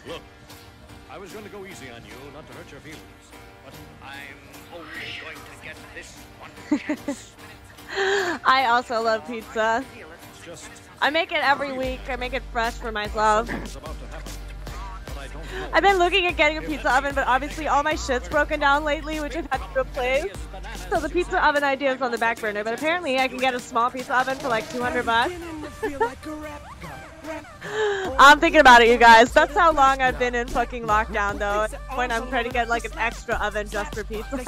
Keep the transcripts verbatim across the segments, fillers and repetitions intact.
Look, I was going to go easy on you, not to hurt your feelings, but I'm only going to get this one chance. I also love pizza. Just I make it every week. I make it fresh for myself. something's about to happen, but I don't know. I've been looking at getting a pizza oven, but obviously all my shit's broken down lately, which I've had to replace. So the pizza oven idea is on the back burner, but apparently I can get a small pizza oven for like two hundred bucks. I'm thinking about it, you guys. That's how long I've been in fucking lockdown, though. When I'm trying to get like an extra oven just for pizza.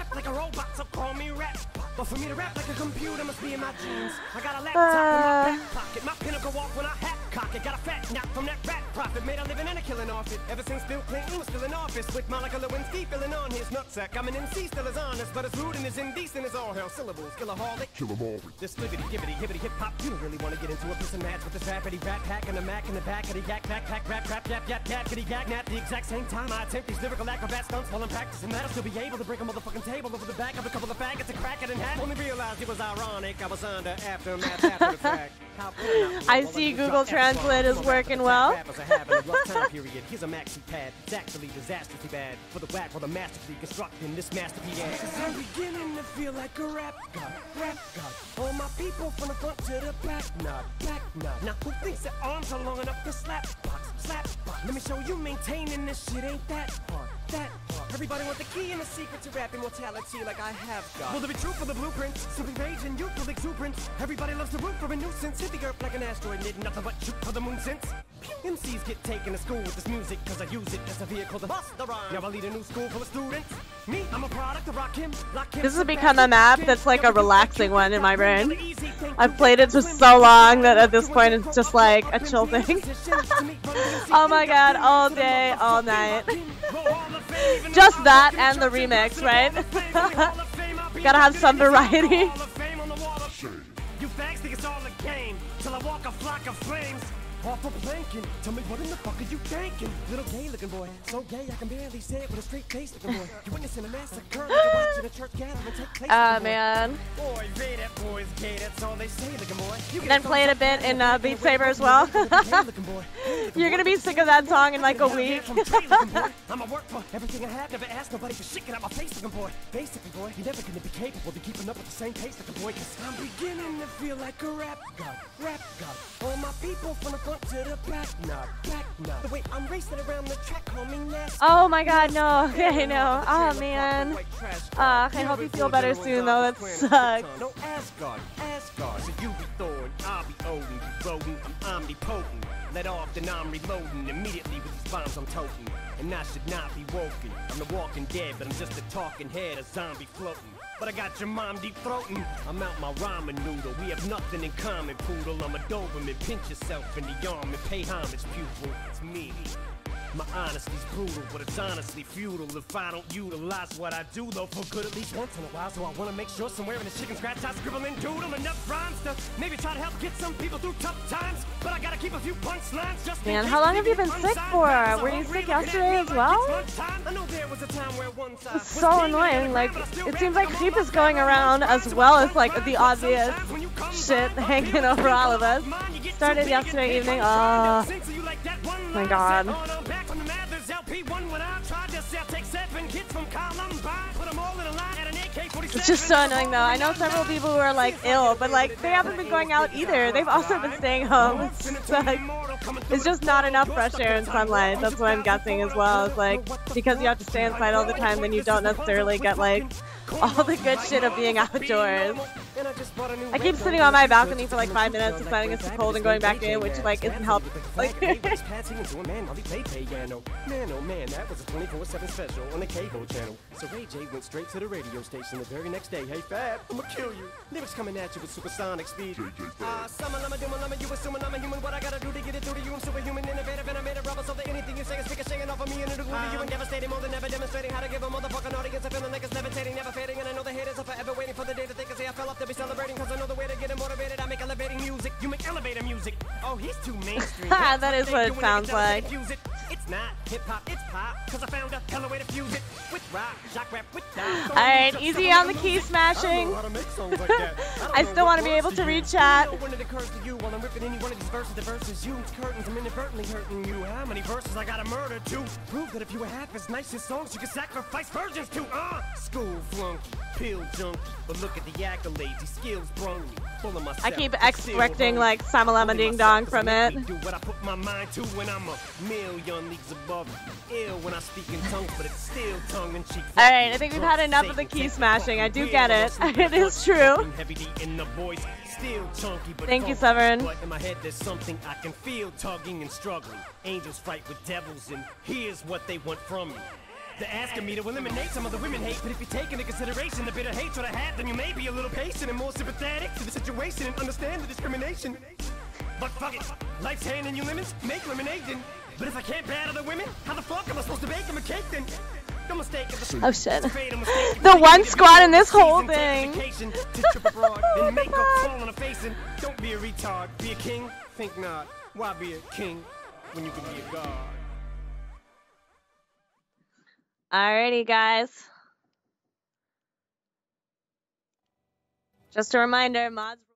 But for me to rap like a computer must be in my jeans. I got a laptop Uh. in my back pocket. My pinnacle walk when I hat cock it. Got a fat knock from that rat profit. Made a living and a killing off it. Ever since Bill Clinton was still in office. With Monica Lewinsky filling on his nutsack. I'm an M C still as honest, but as rude and as indecent as all hell. Syllables, killaholic. Kill 'em all. This libbity, gibbity, hibbity, hip hop. You don't really want to get into a piss and match with this rappity rat pack and a mac in the back of the yak backpack rap rap yap yap yap kitty yak nap. The exact same time I attempt these lyrical acrobat stunts while I'm practicing that, I'll still be able to break a motherfucking table over the back of a couple of faggots and crack it in half. Only realized it was ironic. I was under aftermath after the fact. How I see Google Translate is working well. Here's a maxi pad. It's actually disastrously bad for the whack or the masterfully constructing this masterpiece. I'm beginning to feel like a rap god, rap god. All my people from the front to the back, nod, back nod. Now who thinks their arms are long enough to slap box, slap box? Let me show you maintaining this shit ain't that hard, that hard. Everybody want the key and the secret to rap immortality like I have got. Will there be truth for the blueprint? Simply rage and youthful exuberance. Everybody loves to root for a nuisance. Hit the earth like an asteroid, did nothing but shoot for the moon since. M Cs get taken to school with this music, cause I use it as a vehicle to bust the rhyme. Now I lead a new school full of students. Me, I'm a product of rock him, lock him. This has become a map that's like a relaxing one in my brain. I've played it for so long that at this point it's just like a chill thing. Oh my god, all day, all night. Just that and the remix, right? Gotta have some variety. You fags think it's all a game till I walk a flock of flames off a planking. Tell me what in the fuck are you thinking? Little gay looking boy, so gay I can barely say it with a straight face looking boy. You're witnessing a massacre, like you're watching a church gathering take place. Ah, man. Boy, Ray, that boy's gay, that's all they say looking boy. You Then play it a bit in uh, Beat Saber as well. You're gonna be sick of that song in like a week. I'm a work for everything I have, never asked nobody for shit. Get out my face looking boy. Basically boy, you're never gonna be capable of keeping up with the same pace looking boy. Cause I'm beginning to feel like a rap god, rap god. All my people from the front to the back, nod, back nod. The way I'm racing around the track, call me nasty. Oh my god, no. Okay, no. Oh man. Uh, I hope you feel better soon though. That sucks. No Asgard, Asgard. So you be Thor, I'll be Odin, be rodent, I'm omnipotent. Let off, then I'm reloading immediately with these bombs I'm toting. And I should not be woken. I'm the walking dead, but I'm just a talking head, a zombie floating. But I got your mom deep throating. I'm out my ramen noodle. We have nothing in common, poodle. I'm a Doberman. Pinch yourself in the arm and pay homage, pupil. It's me. My honesty's brutal, but it's honestly futile if I don't utilize what I do, though, for good at least once in a while. So I want to make sure somewhere in the chicken scratch I scribble and doodle enough rhymes to maybe try to help get some people through tough times. But I gotta keep a few punchlines just in Man, case how long they have you get been sick unsigned. for? Cause Were you all sick really yesterday looking as at me like well? it's lunchtime. I know there was a time where one side It's was so king annoying. and Like, but I still it rap seems like like a Sheep is motherfucker. going around as well as like the obvious Sometimes when you come shit by, hanging feel over all of us. mine, you get Started too yesterday big and evening. big, trying Oh to sing, so you like that one my line god. set on a back from the Mathers L P one when I tried to sell, take seven kids from Columbine, put them all in a line at an A K forty-seven. It's just so annoying though. I know several people who are like ill, but like they haven't been going out either. They've also been staying home. It's just like it's just not enough fresh air and sunlight. That's what I'm guessing as well. It's like because you have to stay inside all the time, then you don't necessarily get like all the good shit of being outdoors. I keep sitting on my balcony for like five minutes, deciding it's too cold and going back in, which like isn't helping. Like man, oh man, that was a twenty-four seven special on the cable channel. So Ray J went straight to the radio station the very next day. Hey Fab, I'ma kill you. Lyrics coming at you with supersonic speed. Ah, summer, lama, doom, lama, you assuming I'm a human. What I gotta do to get it through to you? I'm superhuman, innovative, and I made a rubber so that anything you say is speaking, shaking off of me and it'll glue to you and devastating more than ever, demonstrating how to give a motherfucking audience a feeling like it's levitating, never fading. And I know the haters are forever waiting for the day that they can say I fell off to be celebrating. Cause I know the way to get them motivated. I make elevating music. You make elevator music. Oh, he's too mainstream. That is what it sounds like. It's It's not hip-hop, it's pop. Cause I found a hella way to fuse it with rock, shock rap, with that. Alright, easy on the key smashing. I still want to be able to read chat. When it occurs to you while I'm ripping any one of these verses, the verses use curtains, I'm inadvertently hurting you. How many verses I gotta murder to prove that if you were half as nice as songs, you could sacrifice virgins to? Uh, school flunky, pill junkie, but look at the accolades, these skills brung me. Full of myself, I keep extracting like Samalama Ding Dong from it. Do what I put my mind to when I'm a million leagues above. Ill when I speak in tongues, but it's still tongue in cheek. Alright, I think we've had enough of the key smashing. I do get it. It is true. Thank you, Severin. But in my head there's something I can feel tugging and struggling. Angels fight with devils, and here's what they want from me. They're asking me to eliminate some of the women hate, but if you take into consideration the bitter hatred I had, then you may be a little patient and more sympathetic to the situation and understand the discrimination. But fuck it, life's handing you lemons, make lemonade then. But if I can't battle the women, how the fuck am I supposed to bake them a cake then? No mistake. Oh shit. The one squad in this whole thing. Don't be a retard, be a king. Think not. Why be a king when you can be a god? Alrighty, guys. Just a reminder, mods.